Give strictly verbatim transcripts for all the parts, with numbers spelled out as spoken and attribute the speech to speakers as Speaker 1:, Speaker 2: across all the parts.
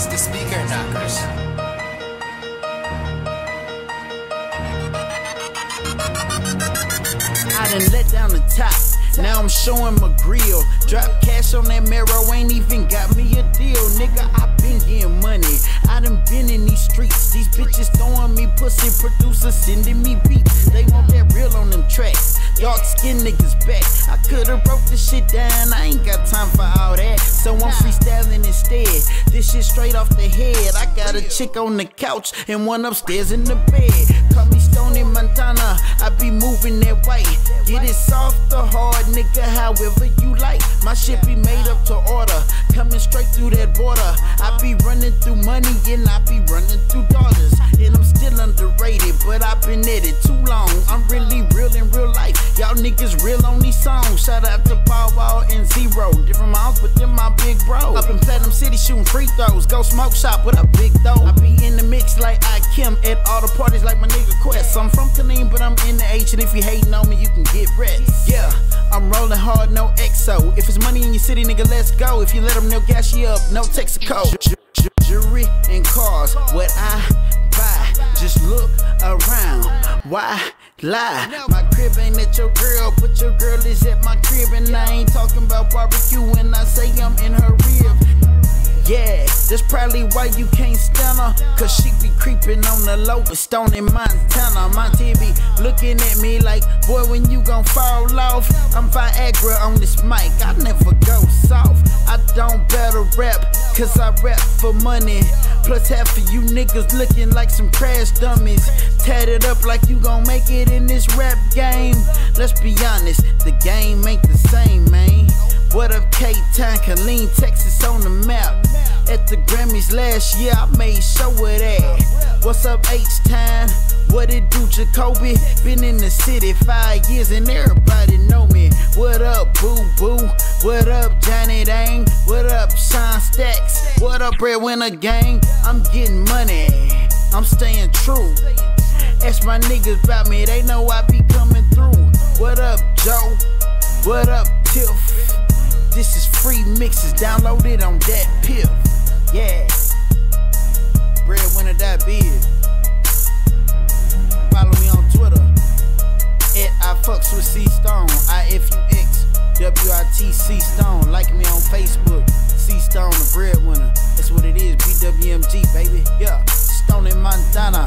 Speaker 1: It's the speaker knockers.
Speaker 2: I done let down the top, now I'm showing my grill. Drop cash on that marrow, ain't even got me a deal. Nigga, I been getting money, I done been in these streets. These bitches throwing me pussy, producers sending me beats. They want that real on them tracks, dark skin niggas back. I could've wrote this shit down, I ain't got time for all that. So I'm freestyling instead, this shit straight off the head. I got a chick on the couch and one upstairs in the bed. Call me Stoney, Montana, I be moving that way. Get it soft or hard, nigga, however you like. My shit be made up to order, coming straight through that border. I be running through money and I be running through daughters. And I'm still underrated, but I've been at it too long. I'm really real in real life, y'all niggas real on these songs. Shout out to Paul Wall and Zero, different miles, but them my big bro. Up in Platinum City shooting free throws, go smoke shop with a big dough. I be in the mix like I Kim at all the parties like my nigga Quest. I'm from Killeen, but I'm in the H, and if you hating on me, you can get rest. Yeah, I'm rolling hard, no X O. If it's money in your city, nigga, let's go. If you let them, they'll gas you up, no Texaco. Jewelry and cars, what I buy, just look around, why lie? My crib ain't at your girl, but your girl is at my crib. And I ain't talking about barbecue when I say I'm in her rib. Yeah, that's probably why you can't stand her, cause she be creeping on the low with Stoney, Montana. Monty be looking at me like, boy, when you gon' fall off? I'm Viagra on this mic, I never go soft. I don't better rap, cause I rap for money. Plus half of you niggas looking like some crash dummies. Tatted up like you gon' make it in this rap game. Let's be honest, the game ain't the same, man. What up, K-Town, Killeen, Texas on the map. At the Grammys last year, I made sure of that. What's up, H-Town? What it do, Jacoby? Been in the city five years and everybody know me. What up, Boo Boo? What up, Johnny Dang? What up, Sean Stacks? What up, Breadwinner Gang? I'm getting money, I'm staying true. Ask my niggas about me, they know I be coming through. What up, Joe? What up, Tiff? This is free mixes, download it on that pill. Yeah, Breadwinner dot biz. Follow me on Twitter at I fucks with C.Stone, I F U X W I T C.Stone. Like me on Facebook, C.Stone The Breadwinner. That's what it is, B W M G, baby. Yeah, Stoney, Montana.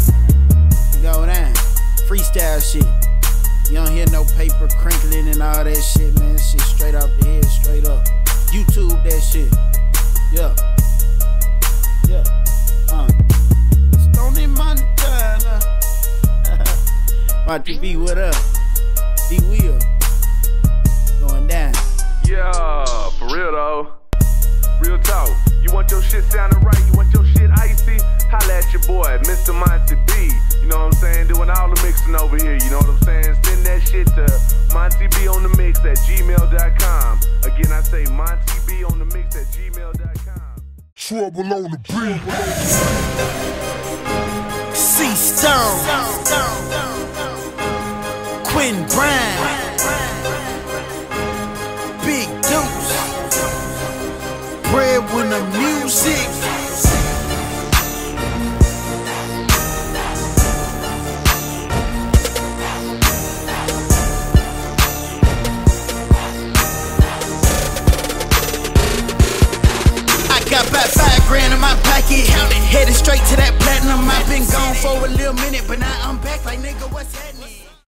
Speaker 2: Go down, freestyle shit. You don't hear no paper crinkling and all that shit, man. That shit straight off the head, straight up. YouTube that shit. Yeah. Yeah. Uh. Stoney, Montana. My T V, what up? D.Will. Going down.
Speaker 3: Yeah, for real though. Real talk. You want your shit sounding right? You want your shit icy? Holla at your boy, Mister Monty B. You know what I'm saying? Doing all the mixing over here. You know what I'm saying? Send that shit to Monty B on the mix at gmail dot com. Again, I say Monty B on the mix at gmail dot com.
Speaker 4: Trouble on the beat.
Speaker 2: C.Stone. Quinn Brown. Big Deuce. Breadwinner music. Got about five grand in my pocket, headed straight to that platinum. I've been gone for a little minute, but now I'm back like, nigga, what's happening?